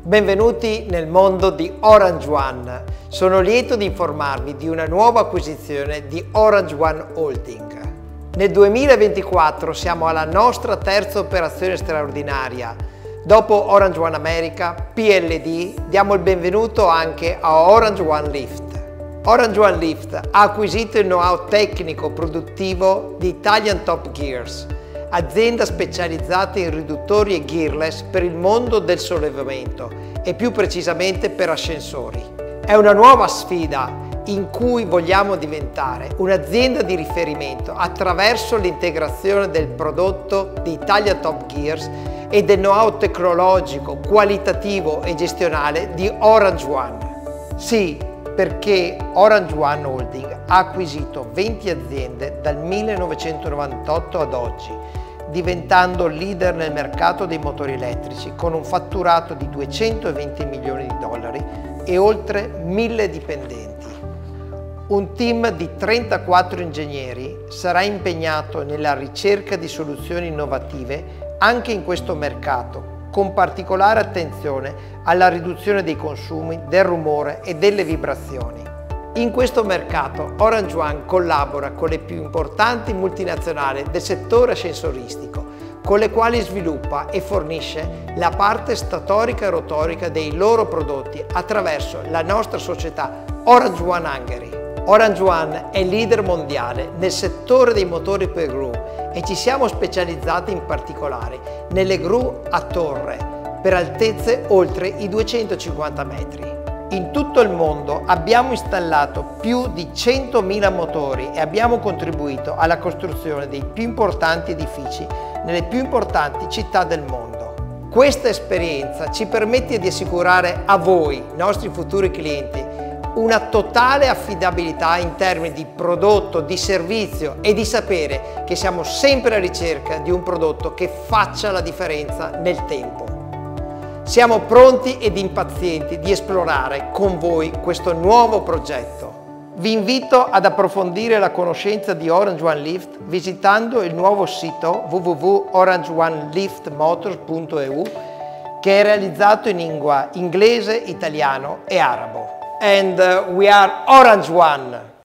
Benvenuti nel mondo di Orange One. Sono lieto di informarvi di una nuova acquisizione di Orange One Holding. Nel 2024 siamo alla nostra terza operazione straordinaria. Dopo Orange One America, PLD, diamo il benvenuto anche a Orange One Lift. Orange One Lift ha acquisito il know-how tecnico produttivo di Italian Top Gears, azienda specializzata in riduttori e gearless per il mondo del sollevamento e più precisamente per ascensori. È una nuova sfida in cui vogliamo diventare un'azienda di riferimento attraverso l'integrazione del prodotto di Italian Top Gears e del know-how tecnologico, qualitativo e gestionale di Orange One. Sì, perché Orange One Holding ha acquisito 20 aziende dal 1998 ad oggi, diventando leader nel mercato dei motori elettrici con un fatturato di 220 milioni di dollari e oltre 1000 dipendenti. Un team di 34 ingegneri sarà impegnato nella ricerca di soluzioni innovative anche in questo mercato, con particolare attenzione alla riduzione dei consumi, del rumore e delle vibrazioni. In questo mercato Orange One collabora con le più importanti multinazionali del settore ascensoristico, con le quali sviluppa e fornisce la parte statorica e rotorica dei loro prodotti attraverso la nostra società Orange One Hungary. Orange One è leader mondiale nel settore dei motori per gru e ci siamo specializzati in particolare nelle gru a torre per altezze oltre i 250 metri. In tutto il mondo abbiamo installato più di 100.000 motori e abbiamo contribuito alla costruzione dei più importanti edifici nelle più importanti città del mondo. Questa esperienza ci permette di assicurare a voi, nostri futuri clienti, una totale affidabilità in termini di prodotto, di servizio e di sapere che siamo sempre alla ricerca di un prodotto che faccia la differenza nel tempo. Siamo pronti ed impazienti di esplorare con voi questo nuovo progetto. Vi invito ad approfondire la conoscenza di Orange One Lift visitando il nuovo sito www.orangeoneliftmotors.eu che è realizzato in lingua inglese, italiano e arabo. And we are Orange One.